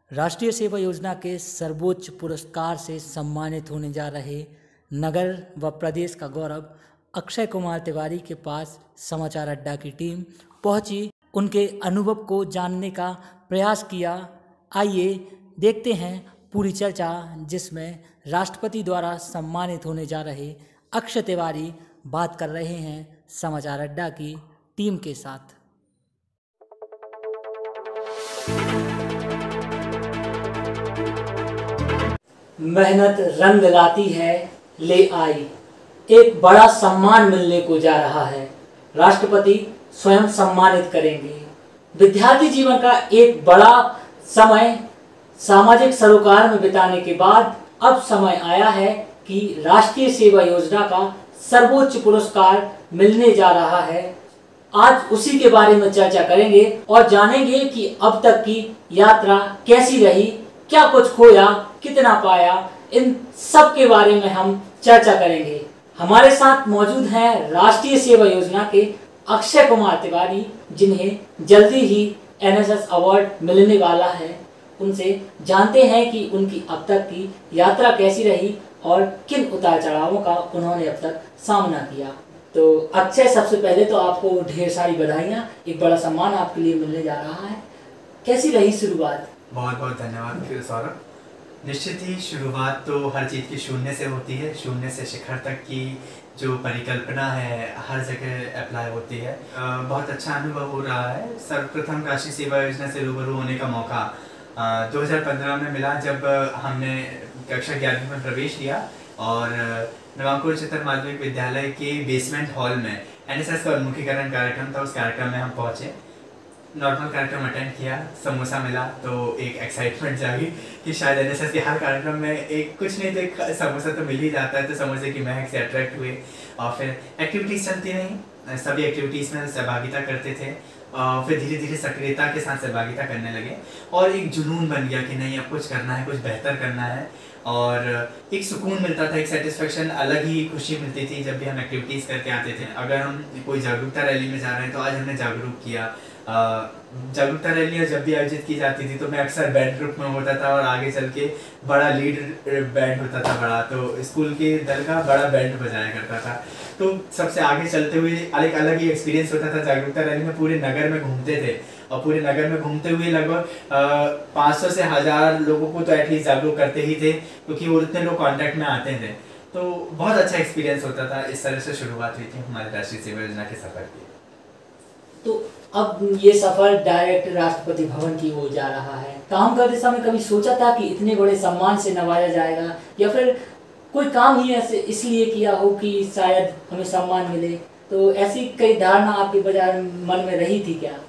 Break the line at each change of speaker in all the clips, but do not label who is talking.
राष्ट्रीय सेवा योजना के सर्वोच्च पुरस्कार से सम्मानित होने जा रहे नगर व प्रदेश का गौरव अक्षय कुमार तिवारी के पास समाचार अड्डा की टीम पहुंची, उनके अनुभव को जानने का प्रयास किया। आइए देखते हैं पूरी चर्चा, जिसमें राष्ट्रपति द्वारा सम्मानित होने जा रहे अक्षय तिवारी बात कर रहे हैं समाचार अड्डा की टीम के साथ। मेहनत रंग लाती है ले आई, एक बड़ा सम्मान मिलने को जा रहा है। राष्ट्रपति स्वयं सम्मानित करेंगे। विद्यार्थी जीवन का एक बड़ा समय सामाजिक सरोकार में बिताने के बाद अब समय आया है कि राष्ट्रीय सेवा योजना का सर्वोच्च पुरस्कार मिलने जा रहा है। आज उसी के बारे में चर्चा करेंगे और जानेंगे कि अब तक की यात्रा कैसी रही, क्या कुछ खोया, कितना पाया, इन सब के बारे में हम चर्चा करेंगे। हमारे साथ मौजूद हैं राष्ट्रीय सेवा योजना के अक्षय कुमार तिवारी, जिन्हें जल्दी ही एनएसएस अवार्ड मिलने वाला है। उनसे जानते हैं कि उनकी अब तक की यात्रा कैसी रही और किन उतार चढ़ावों का उन्होंने अब तक सामना किया। तो अक्षय, सबसे पहले तो आपको ढेर सारी बधाइयाँ, एक बड़ा सम्मान आपके लिए मिलने जा रहा है। कैसी रही शुरुआत?
बहुत बहुत धन्यवाद सौरभ। निश्चित ही शुरुआत तो हर चीज़ की शून्य से होती है। शून्य से शिखर तक की जो परिकल्पना है हर जगह अप्लाई होती है। बहुत अच्छा अनुभव हो रहा है। सर्वप्रथम राष्ट्रीय सेवा योजना से रूबरू होने का मौका 2015 में मिला, जब हमने कक्षा 11वीं में प्रवेश लिया और नवांकुर उच्चतर माध्यमिक विद्यालय के बेसमेंट हॉल में एनएसएस का उन्मुखीकरण कार्यक्रम था। उस कार्यक्रम में हम पहुँचे, नॉर्मल कार्यक्रम अटेंड किया, समोसा मिला तो एक एक्साइटमेंट जागी कि शायद एनएसएस के हर कार्यक्रम में एक कुछ नहीं तो एक समोसा तो मिल ही जाता है। तो समोसे की महक से अट्रैक्ट हुए और फिर एक्टिविटीज़ चलती रहीं। सभी एक्टिविटीज़ में सहभागिता करते थे और फिर धीरे धीरे सक्रियता के साथ सहभागिता करने लगे और एक जुनून बन गया कि नहीं, अब कुछ करना है, कुछ बेहतर करना है। और एक सुकून मिलता था, एक सेटिस्फेक्शन, अलग ही खुशी मिलती थी जब भी हम एक्टिविटीज़ करके आते थे। अगर हम कोई जागरूकता रैली में जा रहे हैं तो आज हमने जागरूक किया। जागरूकता रैलियाँ जब भी आयोजित की जाती थी तो मैं अक्सर बैंड ग्रुप में होता था और आगे चल के बड़ा लीड बैंड होता था बड़ा, तो स्कूल के दल का बड़ा बैंड बजाया करता था। तो सबसे आगे चलते हुए एक अलग ही एक्सपीरियंस होता था। जागरूकता रैली में पूरे नगर में घूमते थे और पूरे नगर में घूमते हुए लगभग 500 से 1000 लोगों को तो एटलीस्ट जागरूक करते ही थे, क्योंकि वो उतने लोग कॉन्टैक्ट में आते थे। तो बहुत अच्छा एक्सपीरियंस होता था। इस तरह से शुरुआत हुई थी हमारे राष्ट्रीय सेवा योजना के सफ़र की।
तो अब ये सफर डायरेक्ट राष्ट्रपति भवन की ओर जा रहा है। काम करते समय कभी सोचा था कि इतने बड़े सम्मान से नवाजा जाएगा, या फिर कोई काम ही ऐसे इसलिए किया हो कि शायद हमें सम्मान मिले? तो ऐसी कई धारणा आपके बाजार मन में रही थी क्या?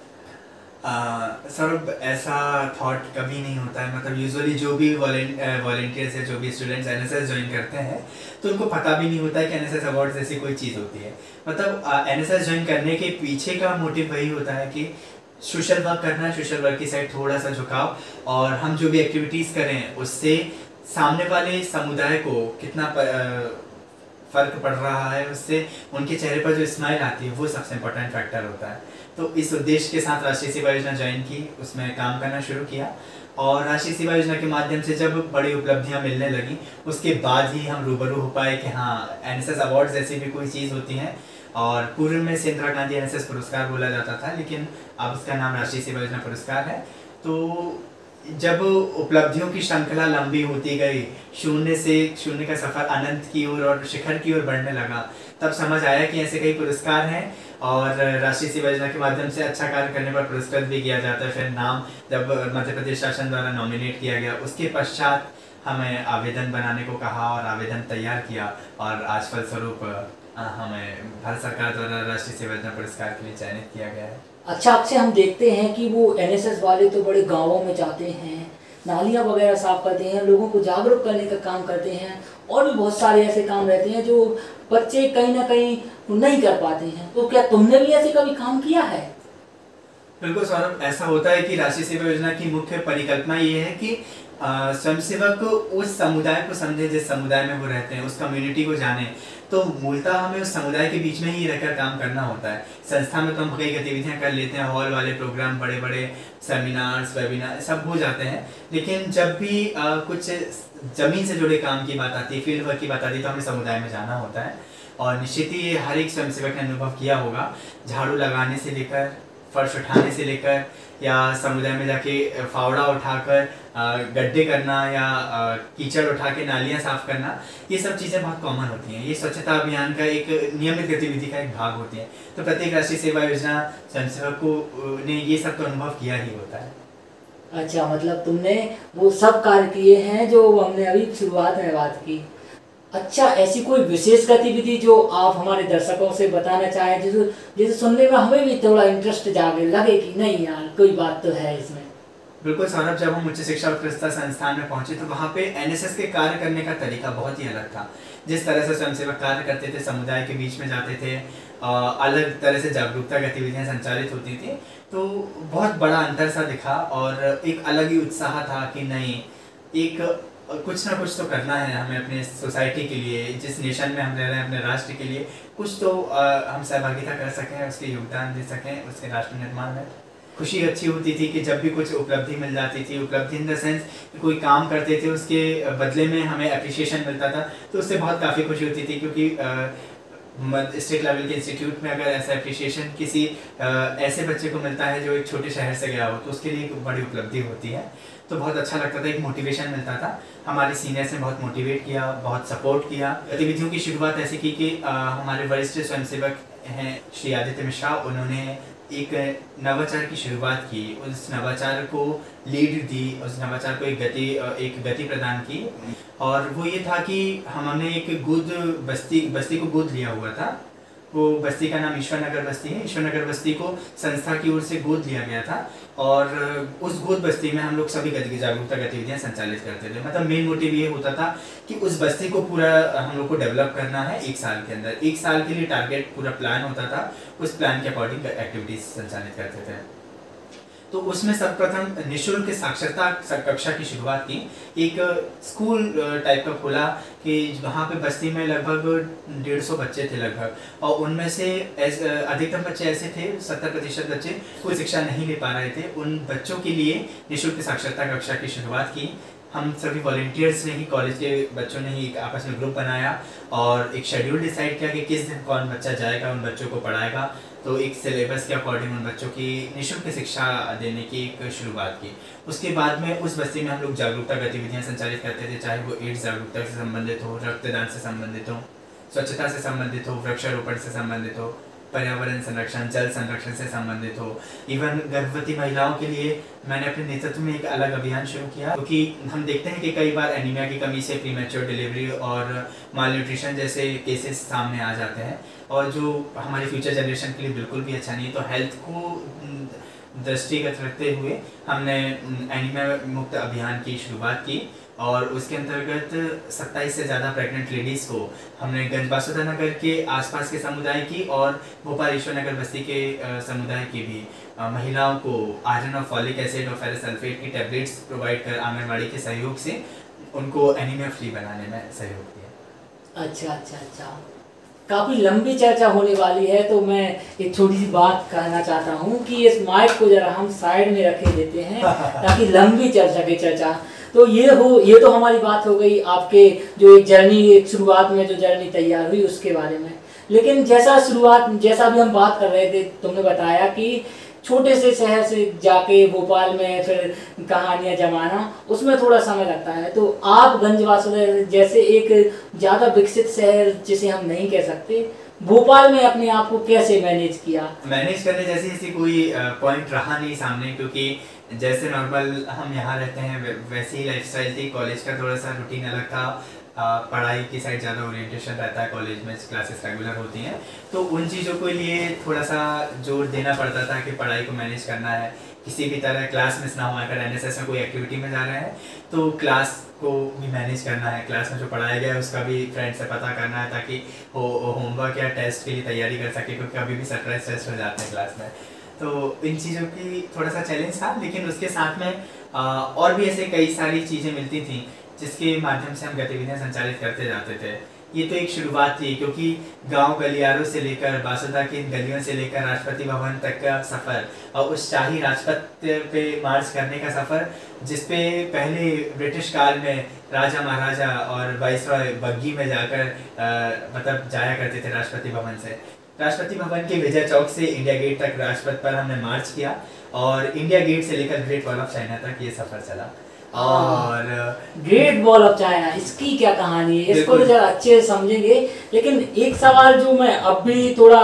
सर, ऐसा थॉट कभी नहीं होता है। मतलब यूजुअली जो भी वॉलेंटियर्स है, जो भी स्टूडेंट्स एनएसएस ज्वाइन करते हैं, तो उनको पता भी नहीं होता है कि एनएसएस अवार्ड जैसी कोई चीज़ होती है। मतलब एनएसएस ज्वाइन करने के पीछे का मोटिव वही होता है कि सोशल वर्क करना है, सोशल वर्क की साइड थोड़ा सा झुकाव, और हम जो भी एक्टिविटीज़ करें उससे सामने वाले समुदाय को कितना फ़र्क पड़ रहा है, उससे उनके चेहरे पर जो स्माइल आती है वो सबसे इम्पोर्टेंट फैक्टर होता है। तो इस उद्देश्य के साथ राष्ट्रीय सेवा योजना ज्वाइन की, उसमें काम करना शुरू किया और राष्ट्रीय सेवा योजना के माध्यम से जब बड़ी उपलब्धियां मिलने लगी उसके बाद ही हम रूबरू हो पाए कि हाँ, एनएसएस अवार्ड जैसी भी कोई चीज़ होती हैं। और पूर्व में से इंदिरा गांधी एनएसएस पुरस्कार बोला जाता था, लेकिन अब उसका नाम राष्ट्रीय सेवा योजना पुरस्कार है। तो जब उपलब्धियों की श्रृंखला लंबी होती गई, शून्य से शून्य का सफ़र अनंत की ओर और शिखर की ओर बढ़ने लगा, तब समझ आया कि ऐसे कई पुरस्कार हैं और राष्ट्रीय सेवा योजना के माध्यम से अच्छा कार्य करने पर पुरस्कृत भी किया जाता है। फिर नाम जब मध्य प्रदेश शासन द्वारा नॉमिनेट किया गया, उसके पश्चात हमें आवेदन बनाने को कहा और आवेदन तैयार किया और आज फलस्वरूप हमें भारत सरकार द्वारा राष्ट्रीय सेवा योजना पुरस्कार के लिए चयनित किया गया है।
अच्छा अक्षय, हम देखते हैं कि वो एनएसएस वाले तो बड़े गांवों में जाते हैं, नालियाँ वगैरह साफ करते हैं, लोगों को जागरूक करने का काम करते हैं, और भी बहुत सारे ऐसे काम रहते हैं जो बच्चे कहीं ना कहीं नहीं कर पाते हैं। तो क्या तुमने भी ऐसे कभी काम किया है?
बिल्कुल सौरभ, ऐसा होता है कि राष्ट्रीय सेवा योजना की मुख्य परिकल्पना ये है कि स्वयंसेवक उस समुदाय को समझे जिस समुदाय में वो रहते हैं, उस कम्युनिटी को जाने। तो मूलतः हमें उस समुदाय के बीच में ही रहकर काम करना होता है। संस्था में तो हम कई गतिविधियां कर लेते हैं, हॉल वाले प्रोग्राम, बड़े बड़े सेमिनार्स, वेबिनार सब हो जाते हैं, लेकिन जब भी कुछ ज़मीन से जुड़े काम की बात आती है, फील्ड वर्क की बात आती है, तो हमें समुदाय में जाना होता है। और निश्चित ही हर एक स्वयंसेवक ने अनुभव किया होगा, झाड़ू लगाने से लेकर, फर्श उठाने से लेकर, या समुदाय में जाके फावड़ा उठाकर गड्ढे करना, या कीचड़ उठा के नालियाँ साफ करना, ये सब चीज़ें बहुत कॉमन होती हैं। ये स्वच्छता अभियान का एक नियमित गतिविधि का एक भाग होती है। तो प्रत्येक राष्ट्रीय सेवा योजना स्वयंसेवक को ने ये सब तो अनुभव किया ही होता है।
अच्छा, मतलब तुमने वो सब कार्य किए हैं जो हमने अभी शुरुआत में बात की। अच्छा, ऐसी कोई विशेष गतिविधि जो आप हमारे दर्शकों से बताना चाहें, जैसे सुनने में हमें भी थोड़ा इंटरेस्ट जागे, लगे कि नहीं यार कोई बात तो है इसमें।
बिल्कुल सौरभ, जब हम उच्च शिक्षा उत्कृष्टता संस्थान में पहुंचे तो वहाँ पे एनएसएस के कार्य करने का तरीका बहुत ही अलग था। जिस तरह से स्वयंसेवक कार्य करते थे, समुदाय के बीच में जाते थे, अलग तरह से जागरूकता गतिविधियाँ संचालित होती थी, तो बहुत बड़ा अंतर सा दिखा और एक अलग ही उत्साह था कि नहीं, एक कुछ ना कुछ तो करना है हमें अपने सोसाइटी के लिए, जिस नेशन में हम रह रहे हैं, अपने राष्ट्र के लिए कुछ तो हम सहभागिता कर सकें, उसके योगदान दे सकें उसके राष्ट्र निर्माण में। खुशी अच्छी होती थी कि जब भी कुछ उपलब्धि मिल जाती थी, उपलब्धि इन द सेंस कोई काम करते थे उसके बदले में हमें अप्रिशिएशन मिलता था, तो उससे बहुत काफ़ी खुशी होती थी। क्योंकि स्टेट लेवल के इंस्टीट्यूट में अगर ऐसा अप्रिशिएशन किसी ऐसे बच्चे को मिलता है जो एक छोटे शहर से गया हो, तो उसके लिए एक बड़ी उपलब्धि होती है। तो बहुत अच्छा लगता था, एक मोटिवेशन मिलता था। हमारे सीनियर्स ने बहुत मोटिवेट किया, बहुत सपोर्ट किया। गतिविधियों की शुरुआत ऐसी की कि हमारे वरिष्ठ स्वयंसेवक हैं श्री आदित्य मिश्रा, उन्होंने एक नवाचार की शुरुआत की, उस नवाचार को लीड दी, उस नवाचार को एक गति प्रदान की। और वो ये था कि हमने एक गोद बस्ती को गोद लिया हुआ था। वो बस्ती का नाम ईश्वर नगर बस्ती है। ईश्वर नगर बस्ती को संस्था की ओर से गोद लिया गया था और उस गोद बस्ती में हम लोग सभी जागरूकता गतिविधियां संचालित करते थे। मतलब मेन मोटिव ये होता था कि उस बस्ती को पूरा हम लोग को डेवलप करना है 1 साल के अंदर। 1 साल के लिए टारगेट पूरा प्लान होता था, उस प्लान के अकॉर्डिंग एक्टिविटीज संचालित करते थे। तो उसमें सर्वप्रथम निःशुल्क साक्षरता कक्षा की शुरुआत की। एक स्कूल टाइप का खोला कि वहाँ पे बस्ती में लगभग 150 बच्चे थे लगभग, और उनमें से अधिकतम बच्चे ऐसे थे, 70% बच्चे कोई शिक्षा नहीं ले पा रहे थे। उन बच्चों के लिए निःशुल्क साक्षरता कक्षा की शुरुआत की। हम सभी वॉलंटियर्स ने ही, कॉलेज के बच्चों ने ही आपस में ग्रुप बनाया और एक शेड्यूल डिसाइड किया कि किस दिन कौन बच्चा जाएगा, उन बच्चों को पढ़ाएगा। तो एक सिलेबस के अकॉर्डिंग उन बच्चों की निःशुल्क शिक्षा देने की एक शुरुआत की। उसके बाद में उस बस्ती में हम लोग जागरूकता गतिविधियां संचालित करते थे, चाहे वो एड्स जागरूकता से संबंधित हो, रक्तदान से संबंधित हो, स्वच्छता से संबंधित हो, वृक्षारोपण से संबंधित हो, पर्यावरण संरक्षण, जल संरक्षण से संबंधित हो। इवन गर्भवती महिलाओं के लिए मैंने अपने नेतृत्व में एक अलग अभियान शुरू किया, क्योंकि हम देखते हैं कि कई बार एनीमिया की कमी से प्रीमैच्योर डिलीवरी और माल न्यूट्रिशन जैसे केसेस सामने आ जाते हैं, और जो हमारी फ्यूचर जनरेशन के लिए बिल्कुल भी अच्छा नहीं है। तो हेल्थ को दृष्टिगत रखते हुए हमने एनीमिया मुक्त अभियान की शुरुआत की, और उसके अंतर्गत 27 से ज़्यादा प्रेग्नेंट लेडीज़ को हमने गंज बासुदा नगर के आसपास के समुदाय की और भोपाल ईश्वर नगर बस्ती के समुदाय की भी महिलाओं को आयरन और फॉलिक एसिड और फेरस सल्फेट की टैबलेट्स प्रोवाइड कर आंगनबाड़ी के सहयोग से उनको एनीमिया फ्री बनाने में सहयोग दिया।
अच्छा, काफ़ी लंबी चर्चा होने वाली है, तो मैं एक छोटी सी बात कहना चाहता हूँ कि इस माइक को जरा हम साइड में रखे देते हैं ताकि लंबी चर्चा तो ये तो हमारी बात हो गई आपके जो एक जर्नी, एक शुरुआत में जो जर्नी तैयार हुई उसके बारे में। लेकिन जैसा भी हम बात कर रहे थे, तुमने बताया कि छोटे से शहर से जाके भोपाल में फिर कहानियाँ जमाना, उसमें थोड़ा समय लगता है। तो आप गंज बासुदा जैसे एक ज़्यादा विकसित शहर जिसे हम नहीं कह सकते, भोपाल में अपने आप को कैसे मैनेज किया?
मैनेज करने जैसी कोई पॉइंट रहा नहीं सामने, क्योंकि जैसे नॉर्मल हम यहाँ रहते हैं वैसी ही लाइफस्टाइल थी। कॉलेज का थोड़ा सा रूटीन अलग था, पढ़ाई की साइड ज़्यादा ओरिएंटेशन रहता है, कॉलेज में क्लासेस रेगुलर होती हैं, तो उन चीज़ों के लिए थोड़ा सा जोर देना पड़ता था कि पढ़ाई को मैनेज करना है, किसी भी तरह क्लास मिस ना हो। अगर एनएसएस में कोई एक्टिविटी में जा रहे हैं तो क्लास को भी मैनेज करना है, क्लास में जो पढ़ाया गया है उसका भी फ्रेंड से पता करना है ताकि वो होमवर्क या टेस्ट के लिए तैयारी कर सके, क्योंकि कभी भी सरप्राइज टेस्ट हो जाते हैं क्लास में। तो इन चीज़ों की थोड़ा सा चैलेंज था, लेकिन उसके साथ में और भी ऐसे कई सारी चीज़ें मिलती थी जिसके माध्यम से हम गतिविधियाँ संचालित करते जाते थे। ये तो एक शुरुआत थी, क्योंकि गांव गलियारों से लेकर बासुदा की गलियों से लेकर राष्ट्रपति भवन तक का सफ़र और उस शाही राजपथ पे मार्च करने का सफ़र, जिसपे पहले ब्रिटिश काल में राजा महाराजा और वाइसरॉय बग्गी में जाकर मतलब जाया करते थे राष्ट्रपति भवन से। राष्ट्रपति भवन के विजय चौक से इंडिया गेट तक राजपथ पर हमने मार्च किया और इंडिया गेट से लेकर ग्रेट वॉल ऑफ चाइना तक ये सफ़र चला। और
ग्रेट वॉल ऑफ चाइना, इसकी क्या कहानी है, इसको तो जरा अच्छे से समझेंगे। लेकिन एक सवाल जो मैं अब भी थोड़ा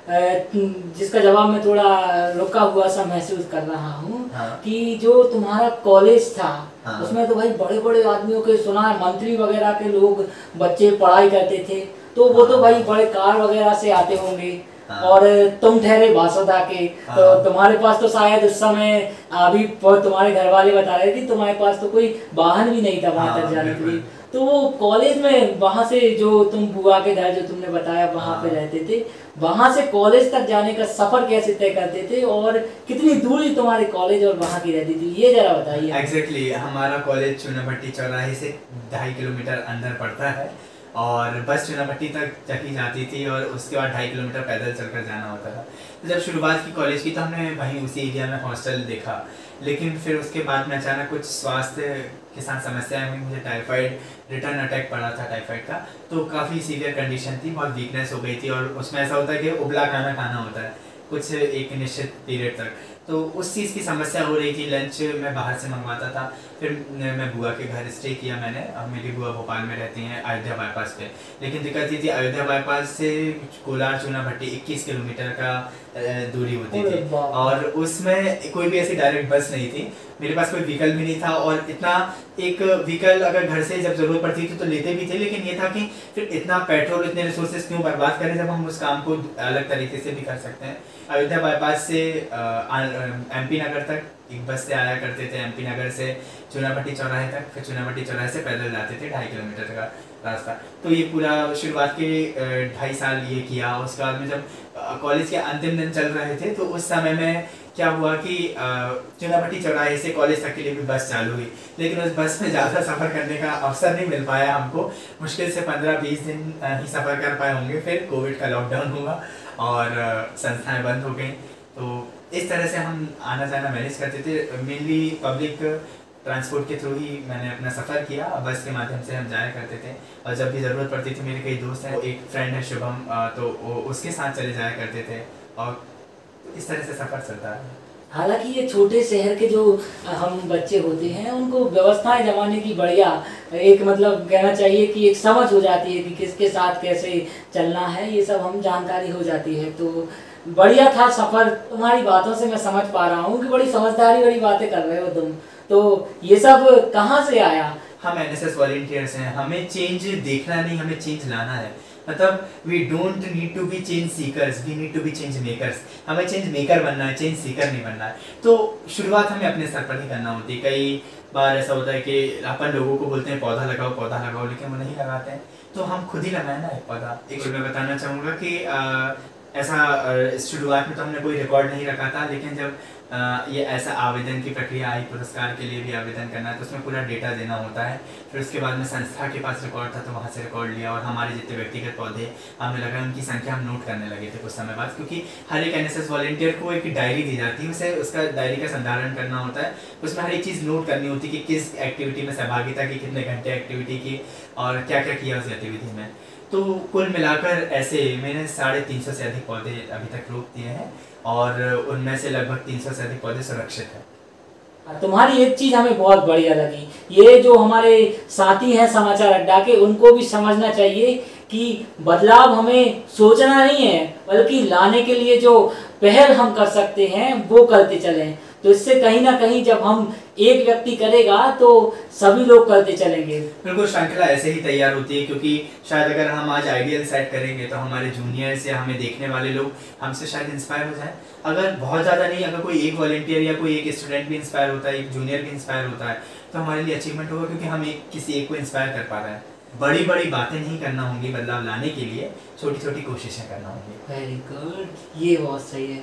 जिसका जवाब मैं थोड़ा रुका हुआ सा महसूस कर रहा हूँ,
हाँ।
कि जो तुम्हारा कॉलेज था,
हाँ।
उसमें तो भाई बड़े बड़े आदमियों के, सुना है मंत्री वगैरह के लोग बच्चे पढ़ाई करते थे, तो वो तो भाई बड़े कार वगैरह से आते होंगे।
हाँ।
और तुम ठहरे बासुदा के,
हाँ।
तो तुम्हारे पास तो शायद उस समय अभी तुम्हारे घर वाले बता रहे थे तुम्हारे पास तो कोई वाहन भी नहीं था वहां तक जाने के लिए। तो वो कॉलेज में वहां से जो तुम बुआ के घर जो तुमने बताया वहां पे रहते थे, वहां से कॉलेज तक जाने का सफर कैसे तय करते थे और कितनी दूरी तुम्हारे कॉलेज और वहां की रहती थी, ये जरा बताइए।
एग्जैक्टली हमारा कॉलेज चूनाभट्टी चौराहे से 2.5 किलोमीटर अंदर पड़ता है और बस चूनाभट्टी तक चकी जाती थी और उसके बाद 2.5 किलोमीटर पैदल चलकर जाना होता था। तो जब शुरुआत की कॉलेज की तो हमने वहीं उसी एरिया में हॉस्टल देखा, लेकिन फिर उसके बाद में अचानक कुछ स्वास्थ्य के साथ समस्याएं हुई। मुझे टाइफाइड रिटर्न अटैक पड़ा था टाइफाइड का, तो काफ़ी सीवियर कंडीशन थी, बहुत वीकनेस हो गई थी और उसमें ऐसा होता है कि उबला खाना खाना होता है कुछ एक निश्चित पीरियड तक, तो उस चीज़ की समस्या हो रही थी। लंच मैं बाहर से मंगवाता था, फिर मैं बुआ के घर स्टे किया मैंने। अब मेरी बुआ भोपाल में रहती हैं अयोध्या बाईपास पे, लेकिन दिक्कत ये थी अयोध्या बाईपास से कोलार चूनाभट्टी 21 किलोमीटर का दूरी होती थी और उसमें कोई भी ऐसी डायरेक्ट बस नहीं थी, मेरे पास कोई व्हीकल भी नहीं था। और इतना एक व्हीकल अगर घर से जब ज़रूरत पड़ती थी तो लेते भी थे, लेकिन ये था कि फिर इतना पेट्रोल इतने रिसोर्सेज क्यों बर्बाद करें जब हम उस काम को अलग तरीके से भी कर सकते हैं। अयोध्या बाईपास से MP नगर तक एक बस से आया करते थे, MP नगर से चूनाभट्टी चौराहे तक, फिर चूनाभट्टी चौराहे से पैदल जाते थे 2.5 किलोमीटर का रास्ता। तो ये पूरा शुरुआत के 2.5 साल ये किया। उसके बाद में जब कॉलेज के अंतिम दिन चल रहे थे तो उस समय में क्या हुआ कि चूनाभट्टी चौराहे से कॉलेज तक के लिए भी बस चालू हुई, लेकिन उस बस में ज़्यादा सफ़र करने का अवसर नहीं मिल पाया हमको। मुश्किल से 15-20 दिन ही सफ़र कर पाए होंगे। फिर कोविड का लॉकडाउन हुआ और संस्थाएं बंद हो गई, तो इस तरह से हम आना जाना मैनेज करते थे। मेनली पब्लिक ट्रांसपोर्ट के थ्रू ही मैंने अपना सफ़र किया, बस के माध्यम से हम जाया करते थे। और जब भी ज़रूरत पड़ती थी, मेरे कई दोस्त हैं, एक फ्रेंड है शुभम, तो उसके साथ चले जाया करते थे और इस तरह से सफ़र चलता है।
हालांकि ये छोटे शहर के जो हम बच्चे होते हैं उनको व्यवस्थाएं जमाने की बढ़िया एक मतलब कहना चाहिए कि एक समझ हो जाती है कि किसके साथ कैसे चलना है, ये सब हम जानकारी हो जाती है। तो बढ़िया था सफ़र, तुम्हारी बातों से मैं समझ पा रहा हूँ कि बड़ी समझदारी वाली बातें कर रहे हो तुम। तो ये सब कहाँ से आया?
हम NSS वॉलंटियर्स हैं, हमें चेंज देखना नहीं, हमें चेंज लाना है। मतलब we don't need to be change seekers, we need to be change makers. हमें चेंज मेकर बनना है, चेंज सीकर नहीं बनना है। तो शुरुआत हमें अपने स्तर पर ही करना होती है। कई बार ऐसा होता है कि अपन लोगों को बोलते हैं पौधा लगाओ, लेकिन वो नहीं लगाते हैं, तो हम खुद ही लगाए ना एक पौधा। एक मैं बताना चाहूँगा कि ऐसा शुरुआत में तो हमने कोई रिकॉर्ड नहीं रखा था, लेकिन जब ये ऐसा आवेदन की प्रक्रिया आई, पुरस्कार के लिए भी आवेदन करना है, तो उसमें पूरा डेटा देना होता है। फिर उसके बाद में संस्था के पास रिकॉर्ड था तो वहाँ से रिकॉर्ड लिया और हमारे जितने व्यक्तिगत पौधे हमें लगा उनकी संख्या हम नोट करने लगे थे कुछ समय बाद, क्योंकि हर एक NSS वॉलंटियर को एक डायरी दी जाती है, उसे उसका डायरी का संधारण करना होता है। उसमें हर एक चीज़ नोट करनी होती है कि किस एक्टिविटी में सहभागिता की, कितने घंटे एक्टिविटी की और क्या क्या किया उस गतिविधि में। तो कुल मिलाकर ऐसे मैंने 350 से अधिक पौधे अभी तक रोप दिए हैं और उनमें से लगभग 300 से अधिक पौधे सुरक्षित हैं।
तुम्हारी एक चीज हमें बहुत बढ़िया लगी, ये जो हमारे साथी हैं समाचार अड्डा के, उनको भी समझना चाहिए कि बदलाव हमें सोचना नहीं है, बल्कि लाने के लिए जो पहल हम कर सकते हैं वो करते चलें। तो इससे कहीं ना कहीं जब हम एक व्यक्ति करेगा तो सभी लोग करते चलेंगे।
बिल्कुल, श्रृंखला ऐसे ही तैयार होती है, क्योंकि शायद अगर हम आज आइडियल सेट करेंगे तो हमारे जूनियर्स या हमें देखने वाले लोग हमसे शायद इंस्पायर हो जाए। अगर बहुत ज़्यादा नहीं, अगर कोई एक वॉलंटियर या कोई एक स्टूडेंट भी इंस्पायर होता है, एक जूनियर भी इंस्पायर होता है, तो हमारे लिए अचीवमेंट होगा, क्योंकि हम किसी एक को इंस्पायर कर पा रहे हैं। बड़ी बड़ी बातें नहीं करना होंगी बदलाव लाने के लिए, छोटी छोटी कोशिशें करना होंगी।
वेरी गुड, ये बहुत सही है।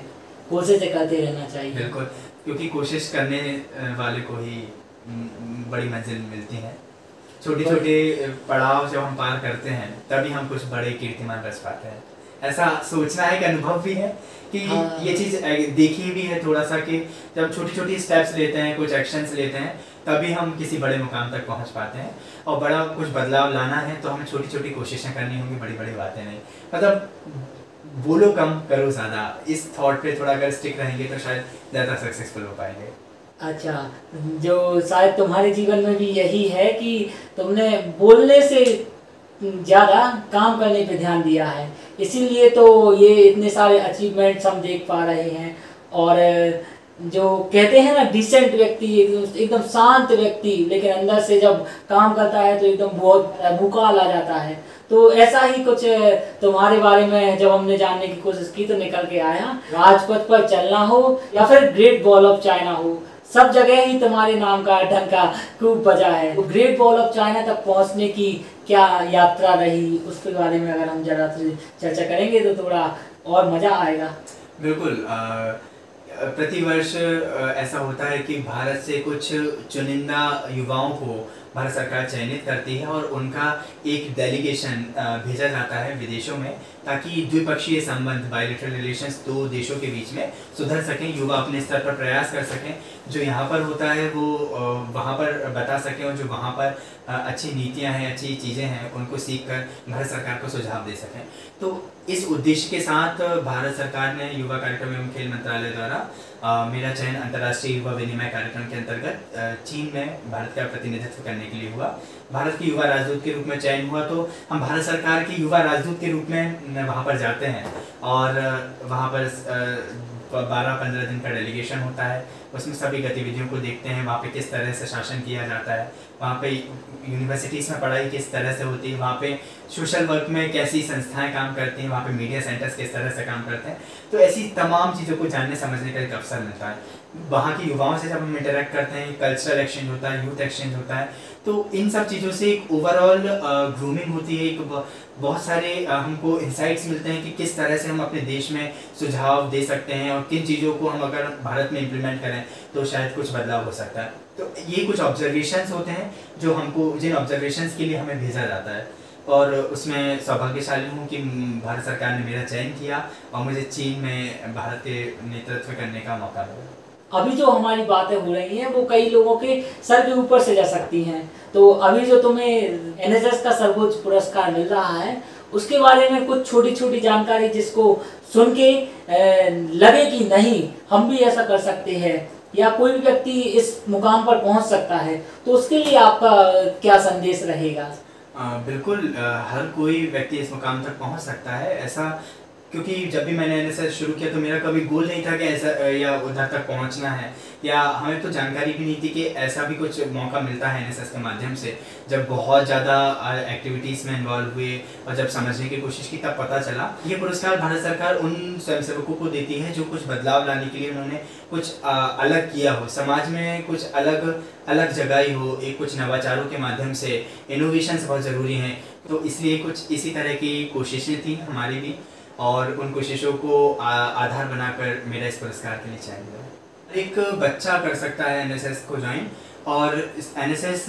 कोशिशें करते रहना चाहिए।
बिल्कुल, क्योंकि कोशिश करने वाले को ही बड़ी मंजिल मिलती है। छोटे छोटे पड़ाव जब हम पार करते हैं तभी हम कुछ बड़े कीर्तिमान रच पाते हैं। ऐसा सोचना है कि अनुभव भी है कि
हाँ।
ये चीज़ देखी भी है थोड़ा सा कि जब छोटी छोटी स्टेप्स लेते हैं, कुछ एक्शंस लेते हैं, तभी हम किसी बड़े मुकाम तक पहुंच पाते हैं। और बड़ा कुछ बदलाव लाना है तो हमें छोटी छोटी कोशिशें करनी होंगी, बड़ी बड़ी बातें नहीं। मतलब बोलो कम करो ज़्यादा, इस थॉट पे थोड़ा अगर स्टिक रहेंगे तो शायद ज़्यादा सक्सेसफुल हो पाएंगे।
अच्छा, जो शायद तुम्हारे जीवन में भी यही है कि तुमने बोलने से ज़्यादा काम करने पे ध्यान दिया है, इसीलिए तो ये इतने सारे अचीवमेंट्स हम देख पा रहे हैं। और जो कहते हैं ना डिसेंट व्यक्ति, एकदम शांत व्यक्ति, लेकिन अंदर से जब काम करता है तो एकदम बहुत भूकाल आ जाता है। तो ऐसा ही कुछ तुम्हारे बारे में जब हमने जानने की कोशिश की तो निकल के आया। राजपथ पर चलना हो या फिर ग्रेट वॉल ऑफ चाइना हो, सब जगह ही तुम्हारे नाम का डंका खूब बजा है। तो ग्रेट वॉल ऑफ चाइना तक पहुंचने की क्या यात्रा रही, उसके बारे में अगर हम जरा चर्चा करेंगे तो थोड़ा और मजा आएगा।
बिल्कुल। प्रतिवर्ष ऐसा होता है कि भारत से कुछ चुनिंदा युवाओं को भारत सरकार चयनित करती है और उनका एक डेलीगेशन भेजा जाता है विदेशों में, ताकि द्विपक्षीय संबंध, बायलैटरल रिलेशंस दो देशों के बीच में सुधर सकें, युवा अपने स्तर पर प्रयास कर सकें, जो यहाँ पर होता है वो वहाँ पर बता सकें, और जो वहाँ पर अच्छी नीतियाँ हैं, अच्छी चीज़ें हैं, उनको सीख कर भारत सरकार को सुझाव दे सकें। तो इस उद्देश्य के साथ भारत सरकार ने युवा कार्यक्रम एवं खेल मंत्रालय द्वारा मेरा चयन अंतर्राष्ट्रीय युवा विनिमय कार्यक्रम के अंतर्गत चीन में भारत का प्रतिनिधित्व करने के लिए हुआ। भारत के युवा राजदूत के रूप में चयन हुआ, तो हम भारत सरकार के युवा राजदूत के रूप में वहाँ पर जाते हैं और वहाँ पर 12-15 दिन का डेलीगेशन होता है। उसमें सभी गतिविधियों को देखते हैं, वहाँ पे किस तरह से शासन किया जाता है, वहाँ पे यूनिवर्सिटीज़ में पढ़ाई किस तरह से होती है, वहाँ पे सोशल वर्क में कैसी संस्थाएं काम करती हैं, वहाँ पे मीडिया सेंटर्स किस तरह से काम करते हैं। तो ऐसी तमाम चीज़ों को जानने समझने का एक अवसर मिलता है। वहाँ के युवाओं से जब हम इंटरेक्ट करते हैं, कल्चरल एक्सचेंज होता है, यूथ एक्सचेंज होता है, तो इन सब चीज़ों से एक ओवरऑल ग्रूमिंग होती है, एक बहुत सारे हमको इंसाइट्स मिलते हैं कि किस तरह से हम अपने देश में सुझाव दे सकते हैं और किन चीज़ों को हम अगर भारत में इम्प्लीमेंट करें तो शायद कुछ बदलाव हो सकता है। तो ये कुछ ऑब्जर्वेशंस होते हैं जो हमको, जिन ऑब्जर्वेशंस के लिए हमें भेजा जाता है, और उसमें सौभाग्यशाली हूँ कि भारत सरकार ने मेरा चयन किया और मुझे चीन में भारत के नेतृत्व करने का मौका मिला।
अभी जो हमारी बातें हो रही हैं वो कई लोगों के सर के ऊपर से जा सकती हैं, तो अभी जो तुम्हें एनएसएस का सर्वोच्च पुरस्कार मिल रहा है उसके बारे में कुछ छोटी छोटी जानकारी जिसको सुन के लगे कि नहीं हम भी ऐसा कर सकते हैं या कोई भी व्यक्ति इस मुकाम पर पहुंच सकता है, तो उसके लिए आपका क्या संदेश रहेगा?
बिल्कुल, हर कोई व्यक्ति इस मुकाम तक पहुंच सकता है। ऐसा क्योंकि जब भी मैंने एनएसएस शुरू किया तो मेरा कभी गोल नहीं था कि ऐसा या उधर तक पहुंचना है, या हमें तो जानकारी भी नहीं थी कि ऐसा भी कुछ मौका मिलता है एनएसएस के माध्यम से। जब बहुत ज़्यादा एक्टिविटीज़ में इन्वॉल्व हुए और जब समझने की कोशिश की तब पता चला। ये पुरस्कार भारत सरकार उन स्वयंसेवकों को देती है जो कुछ बदलाव लाने के लिए उन्होंने कुछ अलग किया हो, समाज में कुछ अलग जगाई हो, एक कुछ नवाचारों के माध्यम से। इनोवेशंस बहुत ज़रूरी हैं, तो इसलिए कुछ इसी तरह की कोशिशें थी हमारी भी, और उन कोशिशों को आधार बनाकर मेरा इस पुरस्कार के लिए चयन हुआ। एक बच्चा कर सकता है एनएसएस को ज्वाइन, और एनएसएस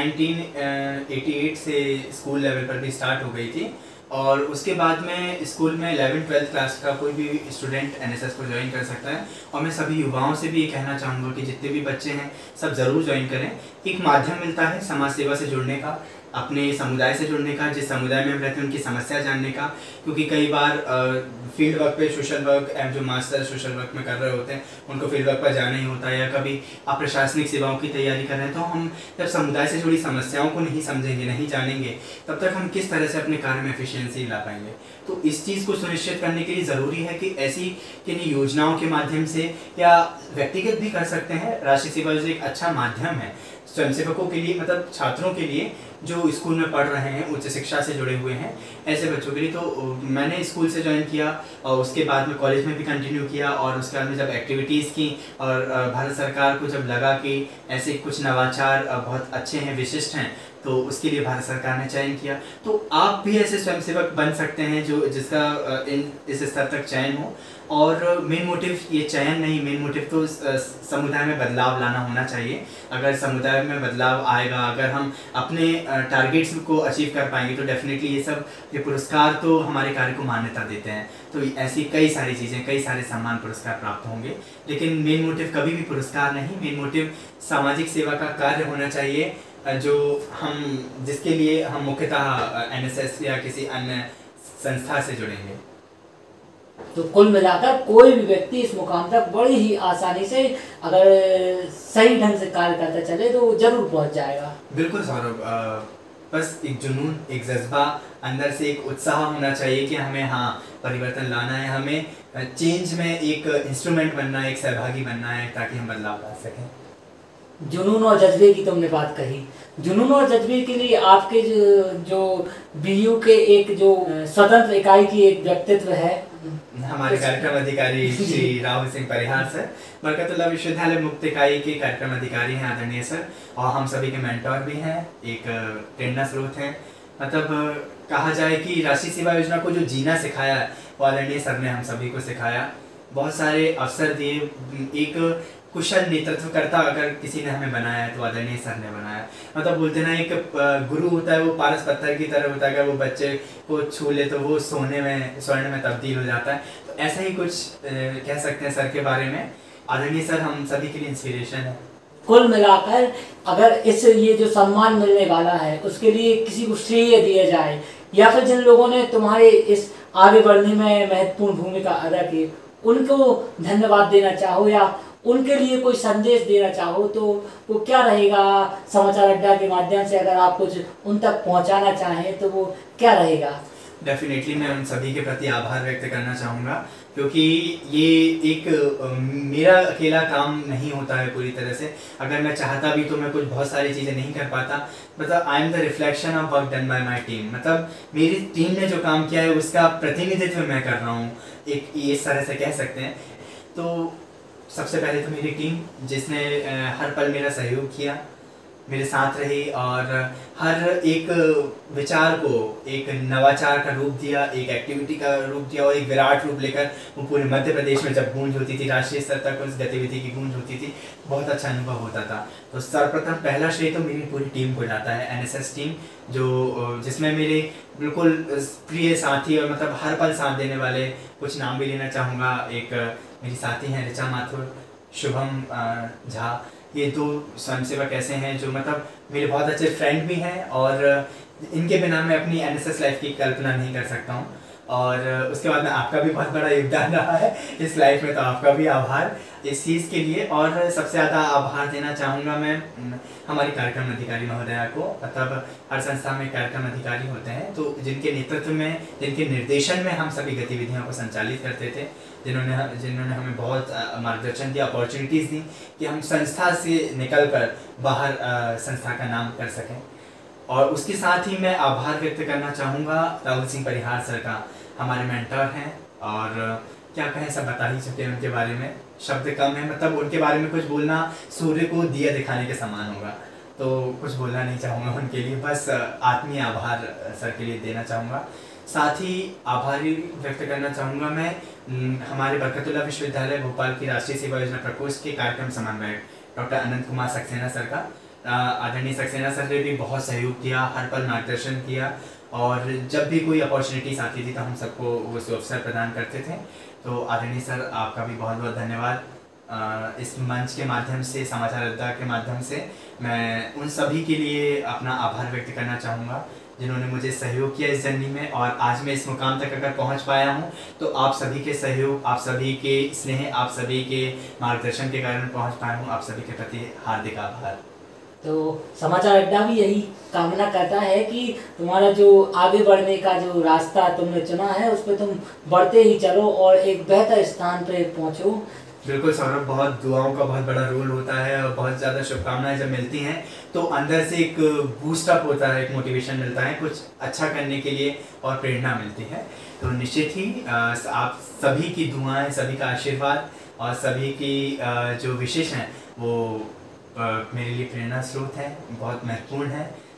1988 से स्कूल लेवल पर भी स्टार्ट हो गई थी, और उसके बाद में स्कूल में 11th-12th क्लास का कोई भी स्टूडेंट एनएसएस को ज्वाइन कर सकता है। और मैं सभी युवाओं से भी ये कहना चाहूँगा कि जितने भी बच्चे हैं सब ज़रूर ज्वाइन करें। एक माध्यम मिलता है समाज सेवा से जुड़ने का, अपने समुदाय से जुड़ने का, जिस समुदाय में हम रहते हैं उनकी समस्या जानने का, क्योंकि कई बार फील्ड वर्क पे सोशल वर्क जो मास्टर सोशल वर्क में कर रहे होते हैं उनको फील्ड वर्क पर जाना ही होता है, या कभी आप प्रशासनिक सेवाओं की तैयारी कर रहे हैं, तो हम जब समुदाय से जुड़ी समस्याओं को नहीं समझेंगे, नहीं जानेंगे, तब तक हम किस तरह से अपने कार्य में एफिशिएंसी ला पाएंगे। तो इस चीज़ को सुनिश्चित करने के लिए ज़रूरी है कि ऐसी किन्हीं योजनाओं के माध्यम से, या व्यक्तिगत भी कर सकते हैं, राष्ट्रीय सेवा योजना एक अच्छा माध्यम है स्वयंसेवकों के लिए, मतलब छात्रों के लिए जो स्कूल में पढ़ रहे हैं, उच्च शिक्षा से जुड़े हुए हैं, ऐसे बच्चों के लिए। तो मैंने स्कूल से ज्वाइन किया और उसके बाद में कॉलेज में भी कंटिन्यू किया, और उसके बाद में जब एक्टिविटीज़ की और भारत सरकार को जब लगा कि ऐसे कुछ नवाचार बहुत अच्छे हैं, विशिष्ट हैं, तो उसके लिए भारत सरकार ने चयन किया। तो आप भी ऐसे स्वयंसेवक बन सकते हैं जो जिसका इस स्तर तक चयन हो। और मेन मोटिव ये चयन नहीं, मेन मोटिव तो समुदाय में बदलाव लाना होना चाहिए। अगर समुदाय में बदलाव आएगा, अगर हम अपने टारगेट्स को अचीव कर पाएंगे, तो डेफिनेटली ये पुरस्कार तो हमारे कार्य को मान्यता देते हैं। तो ऐसी कई सारी चीज़ें, कई सारे सम्मान पुरस्कार प्राप्त होंगे, लेकिन मेन मोटिव कभी भी पुरस्कार नहीं, मेन मोटिव सामाजिक सेवा का कार्य होना चाहिए, जो जिसके लिए हम मुख्यतः एनएसएस या किसी अन्य संस्था से जुड़ेंगे।
तो कुल मिलाकर कोई भी व्यक्ति इस मुकाम तक बड़ी ही आसानी से अगर सही ढंग से कार्य करता चले तो जरूर पहुंच जाएगा।
बिल्कुल सौरभ, बस एक जुनून, एक जज्बा, अंदर से एक उत्साह होना चाहिए कि हमें परिवर्तन लाना है, हमें चेंज में एक इंस्ट्रूमेंट बनना है, एक सहभागी बनना है, ताकि हम बदलाव ला सकें।
जुनून और जज्बे की तुमने बात कही। जुनून और जज्बे के लिए आपके जो बीयू के एक जो स्वतंत्र इकाई की एक व्यक्तित्व है,
हमारे कार्यक्रम अधिकारी श्री राहुल सिंह परिहार सर, बरकतुल्लाह विश्वविद्यालय मुक्त इकाई के कार्यक्रम अधिकारी हैं आदरणीय सर, और हम सभी के मेंटोर भी हैं, एक प्रेरणा स्रोत हैं। मतलब कहा जाए कि राष्ट्रीय सेवा योजना को जो जीना सिखाया है वो आदरणीय सर ने हम सभी को सिखाया। बहुत सारे अवसर दिए, एक कुशल नेतृत्वकर्ता अगर किसी ने हमें बनाया है तो आदरणीय सर ने बनाया। मतलब बोलते ना, एक गुरु होता है वो पारस पत्थर की तरह होता है, अगर वो बच्चे को छू ले तो वो स्वर्ण में तब्दील हो जाता है। तो ऐसा ही कुछ कह सकते हैं सर के बारे में। आदरणीय सर हम सभी के लिए इंस्पिरेशन है।
कुल मिलाकर अगर ये जो सम्मान मिलने वाला है उसके लिए किसी को श्रेय दिया जाए, या फिर जिन लोगों ने तुम्हारे इस आगे बढ़ने में महत्वपूर्ण भूमिका अदा की उनको धन्यवाद देना चाहो या उनके लिए कोई संदेश देना चाहो, तो वो क्या रहेगा? समाचार अड्डा के माध्यम से अगर आप कुछ उन तक पहुंचाना चाहें तो वो क्या रहेगा?
डेफिनेटली मैं उन सभी के प्रति आभार व्यक्त करना चाहूँगा, क्योंकि ये एक मेरा अकेला काम नहीं होता है पूरी तरह से। अगर मैं चाहता भी तो मैं कुछ बहुत सारी चीज़ें नहीं कर पाता। मतलब I am the reflection of work done by my team. मतलब मेरी टीम ने जो काम किया है उसका प्रतिनिधित्व मैं कर रहा हूँ, एक इस तरह से कह सकते हैं। तो सबसे पहले तो मेरी टीम, जिसने हर पल मेरा सहयोग किया, मेरे साथ रही और हर एक विचार को एक नवाचार का रूप दिया, एक एक्टिविटी का रूप दिया और एक विराट रूप लेकर वो पूरे मध्य प्रदेश में जब गूंज होती थी, राष्ट्रीय स्तर तक उस गतिविधि की गूंज होती थी, बहुत अच्छा अनुभव होता था। तो सर्वप्रथम पहला श्रेय तो मेरी पूरी टीम को जाता है, एनएसएस टीम, जिसमें मेरे बिल्कुल प्रिय साथी और मतलब हर पल साथ देने वाले, कुछ नाम भी लेना चाहूँगा। एक मेरी साथी हैं ऋचा माथुर, शुभम झा, ये दो स्वयंसेवक ऐसे हैं जो मतलब मेरे बहुत अच्छे फ्रेंड भी हैं, और इनके बिना मैं अपनी एनएसएस लाइफ की कल्पना नहीं कर सकता हूँ। और उसके बाद में आपका भी बहुत बड़ा योगदान रहा है इस लाइफ में, तो आपका भी आभार इस चीज़ के लिए। और सबसे ज़्यादा आभार देना चाहूँगा मैं हमारी कार्यक्रम अधिकारी महोदया को। मतलब हर संस्था में कार्यक्रम अधिकारी होते हैं, तो जिनके नेतृत्व में, जिनके निर्देशन में हम सभी गतिविधियों को संचालित करते थे, जिन्होंने हमें बहुत मार्गदर्शन दिया, अपॉर्चुनिटीज़ दी कि हम संस्था से निकलकर बाहर संस्था का नाम कर सकें। और उसके साथ ही मैं आभार व्यक्त करना चाहूँगा राहुल सिंह परिहार सर का, हमारे मेंटर हैं, और क्या कहें, सब बता ही चुके हैं उनके बारे में, शब्द कम है। मतलब उनके बारे में कुछ बोलना सूर्य को दिया दिखाने के समान होगा, तो कुछ बोलना नहीं चाहूँगा उनके लिए, बस आत्मीय आभार सर के लिए देना चाहूँगा। साथ ही आभारी व्यक्त करना चाहूँगा मैं हमारे बरकतुल्लाह विश्वविद्यालय भोपाल की राष्ट्रीय सेवा योजना प्रकोष्ठ के कार्यक्रम समन्वयक डॉक्टर अनंत कुमार सक्सेना सर का। आदरणीय सक्सेना सर ने भी बहुत सहयोग किया, हर पल मार्गदर्शन किया, और जब भी कोई अपॉर्चुनिटीज आती थी तो हम सबको वो अवसर प्रदान करते थे। तो आदरणीय सर आपका भी बहुत बहुत धन्यवाद। इस मंच के माध्यम से, समाचार अड्डा के माध्यम से मैं उन सभी के लिए अपना आभार व्यक्त करना चाहूँगा जिन्होंने मुझे सहयोग किया इस जर्नी में, और आज मैं इस मुकाम तक अगर पहुंच पाया हूं तो आप सभी के सहयोग, आप सभी के स्नेह, आप सभी के मार्गदर्शन के कारण पहुंच पाया हूं। आप सभी के प्रति हार्दिक आभार।
तो समाचार अड्डा भी यही कामना करता है कि तुम्हारा जो आगे बढ़ने का जो रास्ता तुमने चुना है उस पर तुम बढ़ते ही चलो और एक बेहतर स्थान पर पहुंचो।
बिल्कुल सौरभ, बहुत दुआओं का बहुत बड़ा रोल होता है, और बहुत ज़्यादा शुभकामनाएं जब मिलती हैं तो अंदर से एक बूस्टअप होता है, एक मोटिवेशन मिलता है कुछ अच्छा करने के लिए, और प्रेरणा मिलती है। तो निश्चित ही आप सभी की दुआएं, सभी का आशीर्वाद और सभी की जो विशेष हैं वो मेरे लिए प्रेरणा स्रोत है, बहुत महत्वपूर्ण है।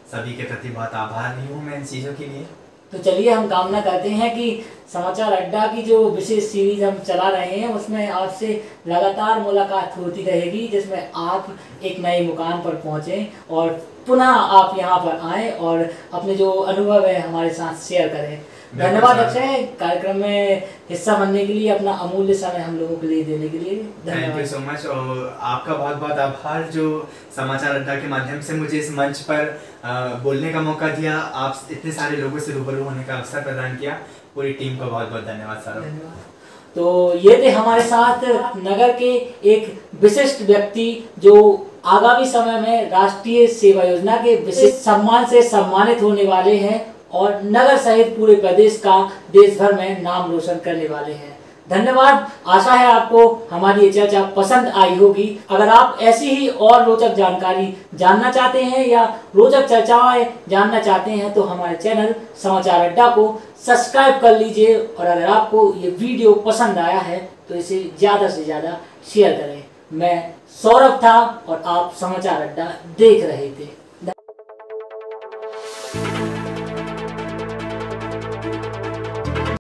सभी के प्रति बहुत आभारी हूँ मैं इन चीज़ों के लिए।
तो चलिए हम कामना करते हैं कि समाचार अड्डा की जो विशेष सीरीज हम चला रहे हैं उसमें आपसे लगातार मुलाकात होती रहेगी, जिसमें आप एक नए मुकाम पर पहुँचें और पुनः आप यहाँ पर आएँ और अपने जो अनुभव है हमारे साथ शेयर करें। धन्यवाद अक्षय, कार्यक्रम में हिस्सा बनने के लिए, अपना अमूल्य समय हम लोगों के लिए देने के लिए धन्यवाद।
Thank you so much. और आपका बहुत बहुत आभार जो समाचार अड्डा के माध्यम से मुझे इस मंच पर बोलने का मौका दिया, आप इतने सारे लोगों से रूबरू होने का अवसर प्रदान किया। पूरी टीम को बहुत बहुत धन्यवाद सर।
तो ये थे हमारे साथ नगर के एक विशिष्ट व्यक्ति जो आगामी समय में राष्ट्रीय सेवा योजना के विशिष्ट सम्मान से सम्मानित होने वाले हैं और नगर सहित पूरे प्रदेश का देश भर में नाम रोशन करने वाले हैं। धन्यवाद। आशा है आपको हमारी ये चर्चा पसंद आई होगी। अगर आप ऐसी ही और रोचक जानकारी जानना चाहते हैं या रोचक चर्चाएं जानना चाहते हैं तो हमारे चैनल समाचार अड्डा को सब्सक्राइब कर लीजिए और अगर आपको ये वीडियो पसंद आया है तो इसे ज़्यादा से ज़्यादा शेयर करें। मैं सौरभ था और आप समाचार अड्डा देख रहे थे।